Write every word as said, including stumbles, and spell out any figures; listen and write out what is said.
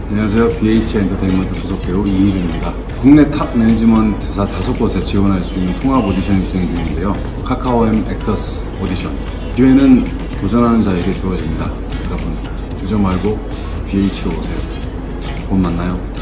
안녕하세요. 비에이치 엔터테인먼트 소속 배우 이희준입니다. 국내 탑 매니지먼트사 다섯 곳에 지원할 수 있는 통합 오디션이 진행 중인데요. 카카오엠 액터스 오디션. 기회는 도전하는 자에게 주어집니다. 여러분, 주저 말고 비에이치로 오세요. 곧 만나요.